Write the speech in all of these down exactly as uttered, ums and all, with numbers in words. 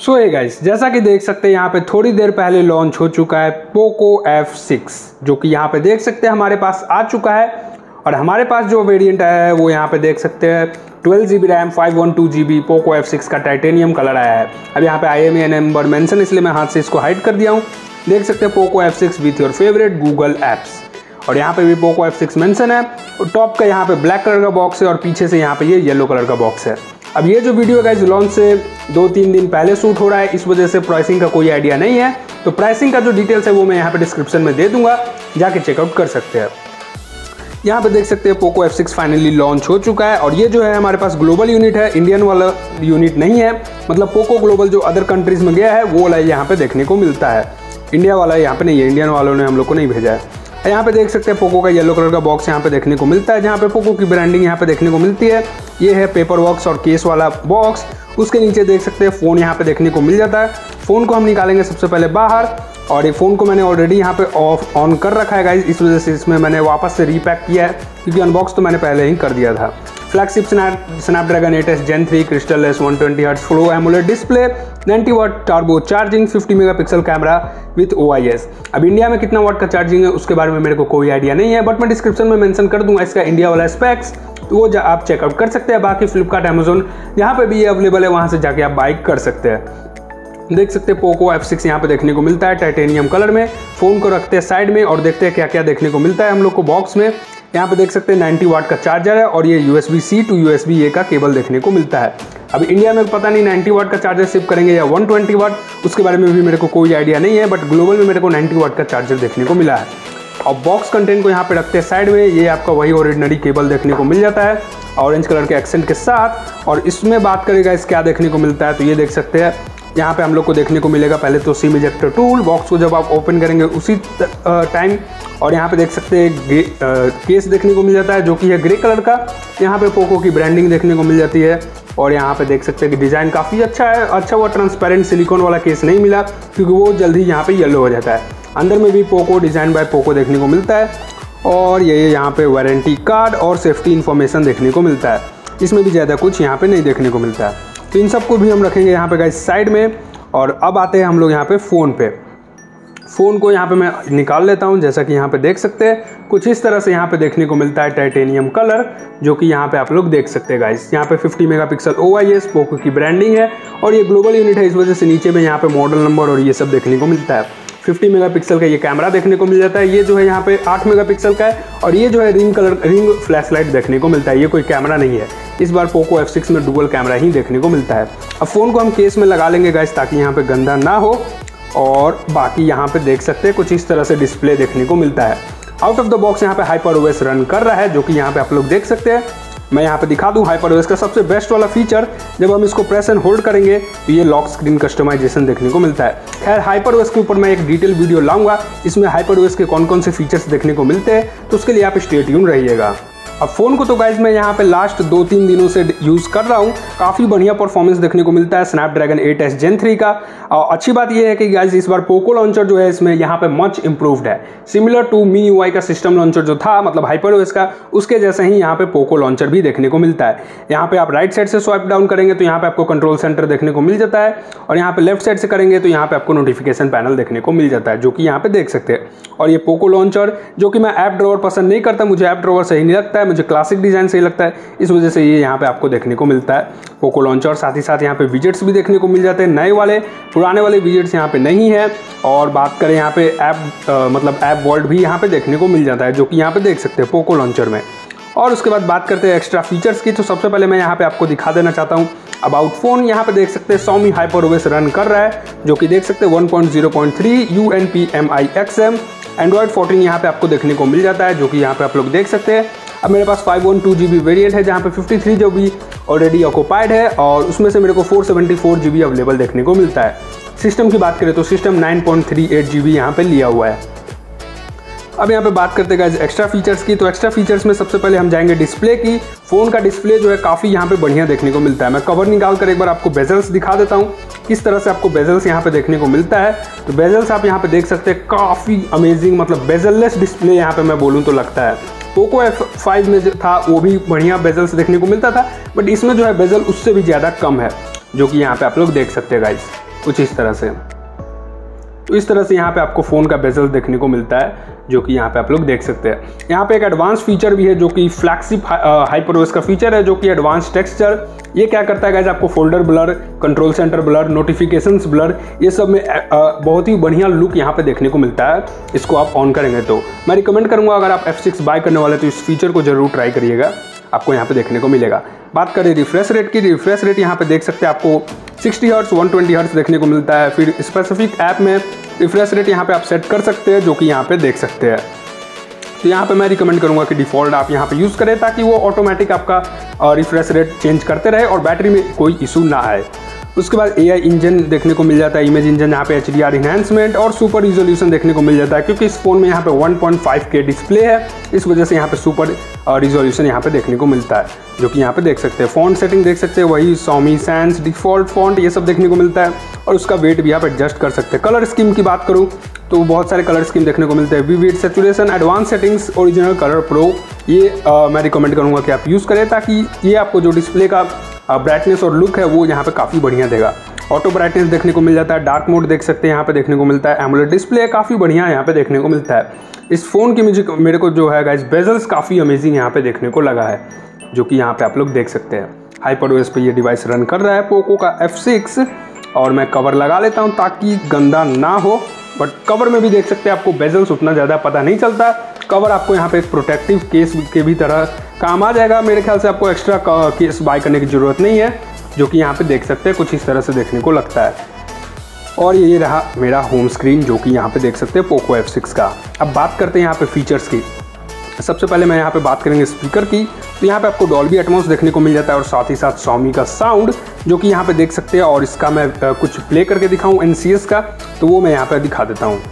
सो hey guys, जैसा कि देख सकते हैं यहाँ पे थोड़ी देर पहले लॉन्च हो चुका है पोको एफ सिक्स, जो कि यहाँ पे देख सकते हैं हमारे पास आ चुका है। और हमारे पास जो वेरिएंट आया है वो यहाँ पे देख सकते हैं twelve G B RAM five one two G B Poco F six का टाइटेनियम कलर आया है। अब यहाँ पे I M E N number mention, इसलिए मैं हाथ से इसको हाइड कर दिया हूँ। देख सकते हैं Poco F six with your favourite Google apps, और यहाँ पे भी पोको एफ सिक्स मेंशन है। और टॉप का यहाँ पे ब्लैक कलर का बॉक्स है और पीछे से यहाँ पे ये येलो कलर का बॉक्स है। अब ये जो वीडियो गाइस लॉन्च से दो तीन दिन पहले शूट हो रहा है, इस वजह से प्राइसिंग का कोई आइडिया नहीं है। तो प्राइसिंग का जो डिटेल्स है वो मैं यहाँ पे डिस्क्रिप्शन में दे दूंगा, जाके चेकआउट कर सकते हैं। यहाँ पे देख सकते हैं Poco F six finally launch हो चुका है। और ये जो है हमारे पास ग्लोबल यूनिट है, इंडियन वाला यूनिट नहीं है। मतलब पोको ग्लोबल जो अदर कंट्रीज में गया है वो वाला यहाँ पे देखने को मिलता है, इंडिया वाला यहाँ पे नहीं है। इंडियन वालों ने हम लोग को नहीं भेजा है। यहाँ पे देख सकते हैं पोको का येलो कलर का बॉक्स यहाँ पे देखने को मिलता है, जहाँ पे पोको की ब्रांडिंग यहाँ पे देखने को मिलती है। ये है पेपर बॉक्स और केस वाला बॉक्स। उसके नीचे देख सकते हैं फ़ोन यहाँ पे देखने को मिल जाता है। फ़ोन को हम निकालेंगे सबसे पहले बाहर, और ये फ़ोन को मैंने ऑलरेडी यहाँ पे ऑफ ऑन कर रखा है गाइस, इस वजह से इसमें मैंने वापस से रीपैक किया है, क्योंकि अनबॉक्स तो मैंने पहले ही कर दिया था। Flagship Snapdragon eight S gen three crystal less one twenty hertz flow AMOLED display, ninety watt turbo charging, fifty megapixel camera with O I S. अब इंडिया में कितना वाट का चार्जिंग है उसके बारे में मेरे को कोई आइडिया नहीं है, बट मैं डिस्क्रिप्शन में मेंशन कर दूंगा इसका इंडिया वाला स्पेक्स, तो वो आप चेकआउट कर सकते हैं। बाकी फ्लिपकार्ट अमेजोन यहाँ पे भी ये अवेलेबल है, वहाँ से जाके आप बाई कर सकते हैं। देख सकते हैं पोको एफ सिक्स यहाँ पे देखने को मिलता है टाइटेनियम कलर में। फ़ोन को रखते हैं साइड में और देखते हैं क्या क्या देखने को मिलता है हम लोग को बॉक्स में। यहाँ पे देख सकते हैं नाइंटी वाट का चार्जर है और ये U S B C to U S B A का केबल देखने को मिलता है। अब इंडिया में पता नहीं नाइंटी वाट का चार्जर शिप करेंगे या वन ट्वेंटी वाट, उसके बारे में भी मेरे को कोई आइडिया नहीं है, बट ग्लोबल में मेरे को नाइंटी वाट का चार्जर देखने को मिला है। और बॉक्स कंटेंट को यहाँ पे रखते हैं साइड में। ये आपका वही ऑर्डिनरी केबल देखने को मिल जाता है ऑरेंज कलर के एक्सेंट के साथ। और इसमें बात करेगा इस क्या देखने को मिलता है, तो ये देख सकते हैं यहाँ पे हम लोग को देखने को मिलेगा पहले तो सिम इजेक्टर टूल। बॉक्स को जब आप ओपन करेंगे उसी टाइम, और यहाँ पे देख सकते हैं केस देखने को मिल जाता है जो कि है ग्रे कलर का। यहाँ पे पोको की ब्रांडिंग देखने को मिल जाती है। और यहाँ पे देख सकते हैं कि डिज़ाइन काफ़ी अच्छा है। अच्छा वो ट्रांसपेरेंट सिलिकॉन वाला केस नहीं मिला, क्योंकि वो जल्दी यहाँ पे येलो हो जाता है। अंदर में भी पोको डिज़ाइन बाय पोको देखने को मिलता है। और ये यहाँ पे वारंटी कार्ड और सेफ्टी इन्फॉर्मेशन देखने को मिलता है। इसमें भी ज़्यादा कुछ यहाँ पे नहीं देखने को मिलता है। तो इन सबको भी हम रखेंगे यहाँ पे गाइस साइड में। और अब आते हैं हम लोग यहाँ पे फ़ोन पे। फ़ोन को यहाँ पे मैं निकाल लेता हूँ। जैसा कि यहाँ पे देख सकते हैं कुछ इस तरह से यहाँ पे देखने को मिलता है टाइटेनियम कलर, जो कि यहाँ पे आप लोग देख सकते हैं गाइस। यहाँ पे fifty megapixel O I S Poco की ब्रांडिंग है और ये ग्लोबल यूनिट है, इस वजह से नीचे में यहाँ पे मॉडल नंबर और ये सब देखने को मिलता है। फिफ्टी मेगापिक्सल का ये कैमरा देखने को मिल जाता है। ये जो है यहाँ पे आठ मेगापिक्सल का है और ये जो है रिंग कलर रिंग फ्लैशलाइट देखने को मिलता है। ये कोई कैमरा नहीं है, इस बार पोको एफ सिक्स में डुअल कैमरा ही देखने को मिलता है। अब फ़ोन को हम केस में लगा लेंगे गाइस, ताकि यहाँ पे गंदा ना हो। और बाकी यहाँ पे देख सकते हैं कुछ इस तरह से डिस्प्ले देखने को मिलता है। आउट ऑफ द बॉक्स यहाँ पे हाइपर ओ एस रन कर रहा है, जो कि यहाँ पे आप लोग देख सकते हैं। मैं यहाँ पे दिखा दूँ हाइपर ओ एस का सबसे बेस्ट वाला फीचर, जब हम इसको प्रेस एंड होल्ड करेंगे तो ये लॉक स्क्रीन कस्टमाइजेशन देखने को मिलता है। खैर हाइपर ओ एस के ऊपर मैं एक डिटेल वीडियो लाऊंगा, इसमें हाइपर ओ एस के कौन कौन से फीचर्स देखने को मिलते हैं, तो उसके लिए आप स्टे ट्यून रहिएगा। अब फ़ोन को तो गाइज मैं यहाँ पे लास्ट दो तीन दिनों से यूज़ कर रहा हूँ, काफ़ी बढ़िया परफॉर्मेंस देखने को मिलता है Snapdragon eight S gen three का। और अच्छी बात यह है कि गाइज इस बार पोको लॉन्चर जो है इसमें यहाँ पे मच इंप्रूव्ड है। Similar to Mi U I का सिस्टम लॉन्चर जो था, मतलब हाइपर ओ एस का, उसके जैसे ही यहाँ पे पोको लॉन्चर भी देखने को मिलता है। यहाँ पे आप राइट साइड से स्वाइप डाउन करेंगे तो यहाँ पे आपको कंट्रोल सेंटर देखने को मिल जाता है, और यहाँ पे लेफ्ट साइड से करेंगे तो यहाँ पे आपको नोटिफिकेशन पैनल देखने को मिल जाता है, जो कि यहाँ पे देख सकते हैं। और ये पोको लॉन्चर, जो कि मैं ऐप ड्रॉवर पसंद नहीं करता, मुझे ऐप ड्रॉवर सही नहीं लगता है, मुझे क्लासिक डिजाइन सही लगता है, इस वजह से ये यहाँ पे आपको देखने को मिलता है पोको लॉन्चर। साथ ही साथ यहाँ पे विजेट्स भी देखने को मिल जाते हैं, नए वाले, पुराने वाले विजेट्स यहाँ पे नहीं है। और बात करें यहाँ पे ऐप मतलब ऐप वर्ल्ड भी यहाँ पे देखने को मिल जाता है, जो कि यहाँ पे देख सकते हैं पोको लॉन्चर में। और उसके बाद बात करते हैं एक्स्ट्रा फीचर्स की, तो सबसे पहले मैं यहाँ पे आपको दिखा देना चाहता हूँ अबाउट फ़ोन। यहाँ पे देख सकते हैं Xiaomi hyper O S run कर रहा है, जो कि देख सकते हैं one point zero point three U N P M I X M. Android fourteen यहाँ पे आपको देखने को मिल जाता है, जो कि यहाँ पे आप लोग देख सकते हैं। अब मेरे पास five one two G B variant है, जहाँ पे fifty three G B already occupied है, और उसमें से मेरे को four seventy four G B available देखने को मिलता है। सिस्टम की बात करें तो system nine point three eight G B यहाँ पे लिया हुआ है। अब यहाँ पे बात करते हैं एक्स्ट्रा फीचर्स की, तो एक्स्ट्रा फीचर्स में सबसे पहले हम जाएंगे डिस्प्ले की। फ़ोन का डिस्प्ले जो है काफ़ी यहाँ पे बढ़िया देखने को मिलता है। मैं कवर निकाल कर एक बार आपको बेजल्स दिखा देता हूँ, किस तरह से आपको बेजल्स यहाँ पे देखने को मिलता है। तो बेजल्स आप यहाँ पे देख सकते हैं, काफ़ी अमेजिंग, मतलब बेजललेस डिस्प्ले यहाँ पे मैं बोलूँ तो लगता है। पोको एफ फाइव में जो था वो भी बढ़िया बेजल्स देखने को मिलता था, बट इसमें जो है बेजल उससे भी ज़्यादा कम है, जो कि यहाँ पे आप लोग देख सकते हैं गाइस। कुछ इस तरह से। तो इस तरह से यहाँ पे आपको फ़ोन का बेजल देखने को मिलता है, जो कि यहाँ पे आप लोग देख सकते हैं। यहाँ पे एक एडवांस फीचर भी है जो कि फ्लैगशिप हाइपरओएस का फीचर है, जो कि एडवांस टेक्सचर। ये क्या करता है गाइस, आपको folder blur, control centre blur, notifications blur, ये सब में आ, बहुत ही बढ़िया लुक यहाँ पे देखने को मिलता है। इसको आप ऑन करेंगे तो मैं रिकमेंड करूँगा, अगर आप एफ सिक्स बाय करने वाले तो इस फीचर को जरूर ट्राई करिएगा, आपको यहाँ पे देखने को मिलेगा। बात करें रिफ्रेश रेट की, रिफ्रेश रेट यहाँ पे देख सकते हैं आपको sixty hertz, one twenty hertz देखने को मिलता है। फिर स्पेसिफिक ऐप में रिफ्रेश रेट यहाँ पे आप सेट कर सकते हैं, जो कि यहाँ पे देख सकते हैं। तो यहाँ पे मैं रिकमेंड करूँगा कि डिफ़ॉल्ट आप यहाँ पे यूज़ करें, ताकि वो ऑटोमेटिक आपका रिफ्रेश रेट चेंज करते रहे और बैटरी में कोई इशू ना आए। उसके बाद ए आई इंजन देखने को मिल जाता है, इमेज इंजन, यहाँ पे एच डी आर इन्हेंसमेंट और सुपर रिजोल्यूशन देखने को मिल जाता है, क्योंकि इस फोन में यहाँ पे one point five K display है, इस वजह से यहाँ पे सुपर रिजोल्यूशन यहाँ पे देखने को मिलता है, जो कि यहाँ पे देख सकते हैं। फ़ॉन्ट सेटिंग देख सकते हैं, वही Xiaomi Sans डिफ़ॉल्ट फ़ॉन्ट ये सब देखने को मिलता है, और उसका वेट भी आप एडजस्ट कर सकते हैं। कलर स्कीम की बात करूँ तो बहुत सारे कलर स्कीम देखने को मिलते हैं, vivid, saturation, advance settings, original colour pro. ये आ, मैं रिकमेंड करूँगा कि आप यूज़ करें, ताकि ये आपको जो डिस्प्ले का ब्राइटनेस और लुक है वो यहाँ पे काफ़ी बढ़िया देगा। ऑटो ब्राइटनेस देखने को मिल जाता है, डार्क मोड देख सकते हैं यहाँ पे देखने को मिलता है, एमोलेड डिस्प्ले काफ़ी बढ़िया यहाँ पे देखने को मिलता है। इस फ़ोन की मुझे मेरे को जो है गाइस बेजल्स काफ़ी अमेजिंग यहाँ पे देखने को लगा है, जो कि यहाँ पे आप लोग देख सकते हैं। हाइपरओएस पे ये डिवाइस रन कर रहा है पोको का एफ सिक्स, और मैं कवर लगा लेता हूँ ताकि गंदा ना हो। बट कवर में भी देख सकते हैं आपको बेजल्स उतना ज़्यादा पता नहीं चलता। कवर आपको यहाँ पे एक प्रोटेक्टिव केस के भी तरह काम आ जाएगा। मेरे ख्याल से आपको एक्स्ट्रा केस बाय करने की ज़रूरत नहीं है, जो कि यहाँ पे देख सकते हैं कुछ इस तरह से देखने को लगता है। और ये रहा मेरा होम स्क्रीन, जो कि यहाँ पे देख सकते हैं पोको एफ सिक्स का। अब बात करते हैं यहाँ पे फीचर्स की। सबसे पहले मैं यहाँ पे बात करेंगे स्पीकर की, तो यहाँ पे आपको डॉल्बी एटमॉस देखने को मिल जाता है, और साथ ही साथ Xiaomi का साउंड, जो कि यहाँ पे देख सकते हैं। और इसका मैं कुछ प्ले करके दिखाऊं एन सी एस का, तो वो मैं यहाँ पे दिखा देता हूँ।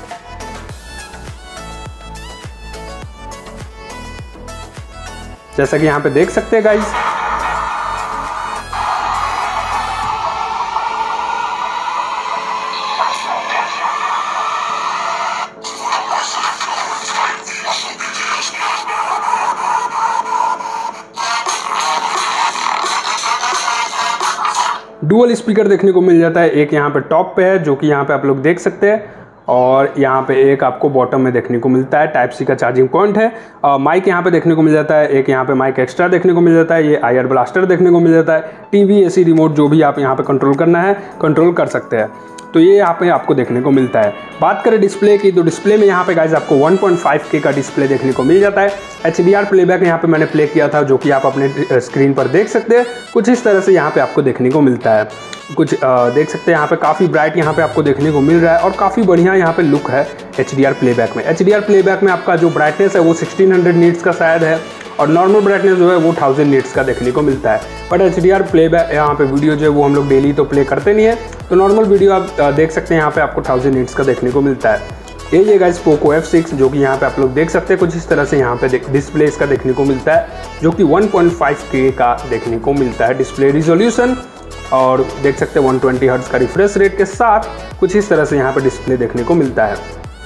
जैसा कि यहाँ पे देख सकते हैं गाइस, डुअल स्पीकर देखने को मिल जाता है। एक यहाँ पे टॉप पे है, जो कि यहाँ पे आप लोग देख सकते हैं, और यहाँ पे एक आपको बॉटम में देखने को मिलता है। टाइप सी का चार्जिंग पॉइंट है। माइक यहाँ पे देखने को मिल जाता है, एक यहाँ पे माइक एक्स्ट्रा देखने को मिल जाता है। ये आईआर ब्लास्टर देखने को मिल जाता है। टीवी, एसी रिमोट जो भी आप यहाँ पे कंट्रोल करना है कंट्रोल कर सकते हैं। तो ये यहाँ पे आपको देखने को मिलता है। बात करें डिस्प्ले की, तो डिस्प्ले में यहाँ पे गाइस आपको वन पॉइंट फाइव के का डिस्प्ले देखने को मिल जाता है। एच डी आर प्लेबैक यहाँ पे मैंने प्ले किया था, जो कि आप अपने स्क्रीन पर देख सकते हैं। कुछ इस तरह से यहाँ पे आपको देखने को मिलता है। कुछ आ, देख सकते हैं यहाँ पे काफ़ी ब्राइट यहाँ पे आपको देखने को मिल रहा है, और काफ़ी बढ़िया यहाँ पे लुक है एच डी आर प्लेबैक में। एच डी आर प्लेबैक में आपका जो ब्राइटनेस है वो सिक्सटीन हंड्रेड नीट्स का शायद है, और नॉर्मल ब्राइटनेस जो है वो थाउजेंड नीट्स का देखने को मिलता है। But H D R playback यहाँ पे वीडियो जो है वो हम लोग डेली तो प्ले करते नहीं है, तो नॉर्मल वीडियो आप देख सकते हैं यहाँ पे आपको थाउजेंड नीट्स का देखने को मिलता है। ये ये गाइस पोको एफ सिक्स, जो कि यहाँ पे आप लोग देख सकते हैं कुछ इस तरह से यहाँ पे डिस्प्ले इसका देखने को मिलता है, जो कि वन पॉइंट फाइव के का देखने को मिलता है डिस्प्ले रिजोल्यूशन। और देख सकते हैं वन ट्वेंटी हर्ट्ज का रिफ्रेश रेट के साथ कुछ इस तरह से यहाँ पे डिस्प्ले देखने को मिलता है।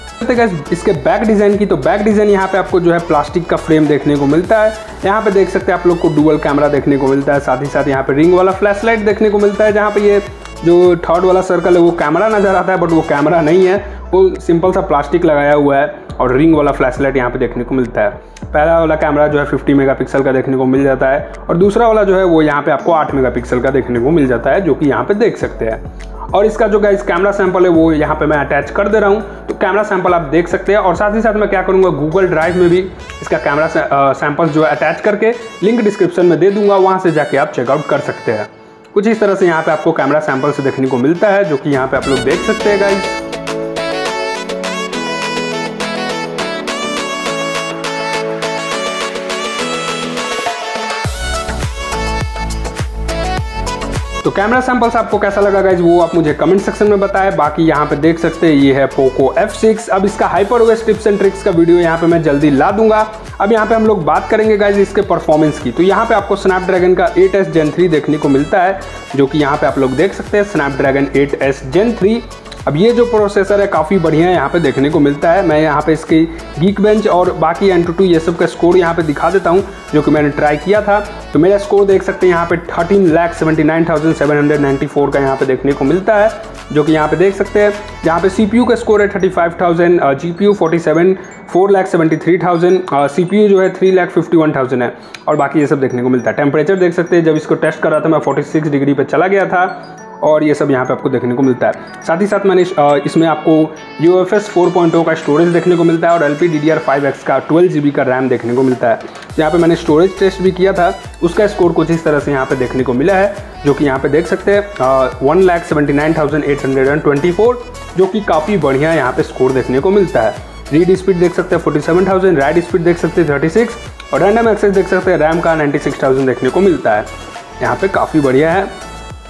इसके बैक डिज़ाइन की, तो बैक डिज़ाइन यहाँ पे आपको जो है प्लास्टिक का फ्रेम देखने को मिलता है। यहाँ पे देख सकते हैं आप लोग को डुअल कैमरा देखने को मिलता है, साथ ही साथ यहाँ पे रिंग वाला फ्लैश लाइट देखने को मिलता है, जहाँ पे ये जो थर्ड वाला सर्कल है वो कैमरा नज़र आता है, बट वो कैमरा नहीं है, वो सिंपल सा प्लास्टिक लगाया हुआ है। और रिंग वाला फ्लैश लाइट यहाँ पे देखने को मिलता है। पहला वाला कैमरा जो है फिफ्टी मेगापिक्सल का देखने को मिल जाता है, और दूसरा वाला जो है वो यहाँ पे आपको आठ मेगापिक्सल का देखने को मिल जाता है, जो कि यहाँ पे देख सकते हैं। और इसका जो गाइस कैमरा सैंपल है वो यहाँ पे मैं अटैच कर दे रहा हूँ, तो कैमरा सैंपल आप देख सकते हैं। और साथ ही साथ मैं क्या करूँगा, गूगल ड्राइव में भी इसका कैमरा सैंपल जो है अटैच करके लिंक डिस्क्रिप्शन में दे दूंगा, वहाँ से जाके आप चेकआउट कर सकते हैं। कुछ इस तरह से यहाँ पे आपको कैमरा सैंपल से देखने को मिलता है, जो कि यहाँ पे आप लोग देख सकते हैं गाइस। तो कैमरा सैंपल्स आपको कैसा लगा गाइज, वो आप मुझे कमेंट सेक्शन में बताएं। बाकी यहाँ पे देख सकते हैं ये है पोको एफ सिक्स। अब इसका हाइपरओएस टिप्स एंड ट्रिक्स का वीडियो यहाँ पे मैं जल्दी ला दूंगा। अब यहाँ पे हम लोग बात करेंगे गाइज इसके परफॉर्मेंस की। तो यहाँ पे आपको स्नैपड्रैगन का एट एस जेन थ्री देखने को मिलता है, जो कि यहाँ पे आप लोग देख सकते हैं Snapdragon eight S gen three. अब ये जो प्रोसेसर है काफ़ी बढ़िया यहाँ पे देखने को मिलता है। मैं यहाँ पे इसकी गीकबेंच और बाकी एंटूटू ये सब का स्कोर यहाँ पे दिखा देता हूँ, जो कि मैंने ट्राई किया था। तो मेरा स्कोर देख सकते हैं यहाँ पे thirteen lakh seventy nine thousand seven hundred ninety four का यहाँ पे देखने को मिलता है, जो कि यहाँ पे देख सकते हैं। यहाँ पे सीपीयू का स्कोर है thirty five thousand, GPU forty seven, four lakh seventy three thousand, CPU जो है three lakh fifty one thousand है और बाकी ये सब देखने को मिलता है। टेम्परेचर देख सकते हैं, जब इसको टेस्ट कर रहा था मैं फोर्टी सिक्स डिग्री पे चला गया था और ये सब यहाँ पे आपको देखने को मिलता है। साथ ही साथ मैंने इसमें आपको U F S four point O का स्टोरेज देखने को मिलता है और L P D D R five X का ट्वेल्व जी बी का रैम देखने को मिलता है। यहाँ पे मैंने स्टोरेज टेस्ट भी किया था, उसका स्कोर कुछ इस तरह से यहाँ पे देखने को मिला है, जो कि यहाँ पे देख सकते हैं one lakh seventy nine thousand eight hundred and twenty four, जो कि काफ़ी बढ़िया यहाँ पे स्कोर देखने को मिलता है। रीड स्पीड देख सकते हैं forty seven thousand, write speed देख सकते हैं थर्टी सिक्स और रैंडम एक्सेस देख सकते हैं रैम का नाइन्टी सिक्स थाउजेंड देखने को मिलता है। यहाँ पे काफ़ी बढ़िया है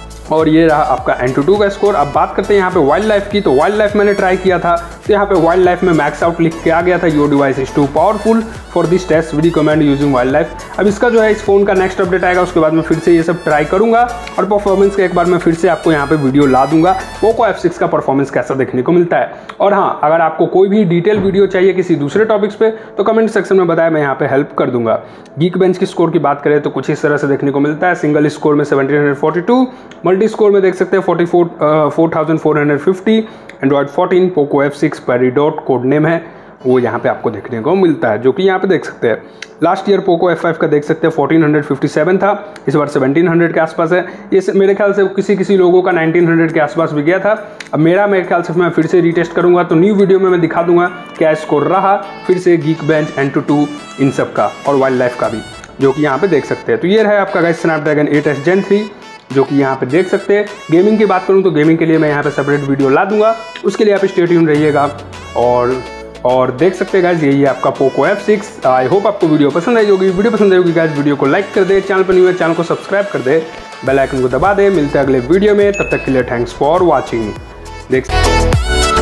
और ये रहा आपका एन टू टू का स्कोर। अब बात करते हैं यहाँ पे वाइल्ड लाइफ की, तो वाइल्ड लाइफ मैंने ट्राई किया था, तो यहाँ पे वाइल्ड लाइफ में मैक्स आउट लिख के आ गया था, your device is too powerful for this test, we recommend using wild life. अब इसका जो है इस फोन का नेक्स्ट अपडेट आएगा, उसके बाद मैं फिर से ये सब ट्राई करूंगा और परफॉर्मेंस का एक बार मैं फिर से आपको यहाँ पे वीडियो ला दूंगा, पोको एफ सिक्स का परफॉर्मेंस कैसा देखने को मिलता है। और हाँ, अगर आपको कोई भी डिटेल वीडियो चाहिए किसी दूसरे टॉपिक्स पे तो कमेंट सेक्शन में बताया, मैं यहाँ पे हेल्प कर दूंगा। गीक बेंच की स्कोर की बात करें तो कुछ इस तरह से देखने को मिलता है। सिंगल स्कोर में seventeen forty two, multi score में देख सकते हैं forty four four thousand four hundred fifty, Android fourteen, Poco F six peridot code name है, वो यहाँ पे आपको देखने को मिलता है, जो कि यहाँ पे देख सकते हैं। Last year Poco F five का देख सकते हैं फोर्टीन फिफ्टी सेवन था, इस बार सेवनटीन हंड्रेड के आसपास है। ये मेरे ख्याल से किसी किसी लोगों का नाइनटीन हंड्रेड के आसपास भी गया था। अब मेरा मेरे ख्याल से मैं फिर से रीटेस्ट करूंगा तो न्यू वीडियो में मैं दिखा दूंगा क्या स्कोर रहा फिर से Geekbench, AnTuTu इन सब का और वाइल्ड लाइफ का भी, जो कि यहाँ पे देख सकते हैं। तो ये है आपका guys Snapdragon eight S gen three, जो कि यहाँ पे देख सकते हैं। गेमिंग की बात करूँ तो गेमिंग के लिए मैं यहाँ पे सेपरेट वीडियो ला दूंगा, उसके लिए आप स्टे ट्यून रहिएगा। और और देख सकते हैं गाइस, यही है आपका Poco F six. I hope आपको वीडियो पसंद आई होगी। वीडियो पसंद आई होगी गाइस, वीडियो को लाइक कर दे, चैनल पर न्यू है चैनल को सब्सक्राइब कर दे, बेल आइकन को दबा दे। मिलते हैं अगले वीडियो में, तब तक के लिए थैंक्स फॉर वॉचिंग। देख